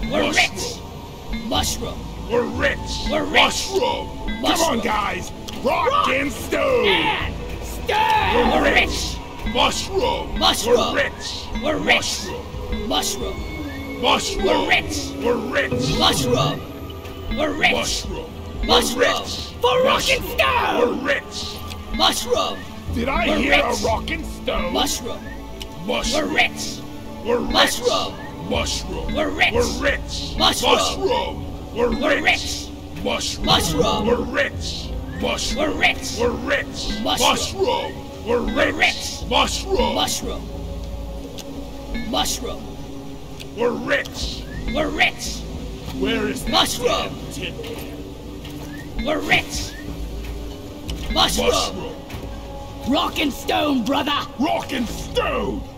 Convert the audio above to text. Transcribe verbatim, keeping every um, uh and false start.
We're rich. Mushroom. We're rich. We're rich. Mushroom. Come Mushroom. on, guys. Rock, Rock. and stone. And stone. We're, We're rich. rich. Mushroom. Mushroom. We're rich. We're rich. Mushroom. Mushroom. Mushroom. We're rich. We're rich. Mushroom. We're rich. Mushroom. Mushroom. We're rich. For rock and Mushroom. stone. We're rich. Mushroom. Did I We're hear rich. a rock and stone? Mushroom. Mushroom. We're rich. We're rich. Mushroom. Mushroom. We're rich. We're rich. Mushroom. Mushroom. We're rich. We're rich. Mushroom. Mushroom. We're rich. Mushroom. We're rich. We're rich. Mushroom. We're We're rich. rich. Mushroom. Mushroom. Mushroom. We're rich. We're rich. Where is that Mushroom. damn tin can? We're rich. Mushroom. Mushroom. Rock and stone, brother. Rock and stone.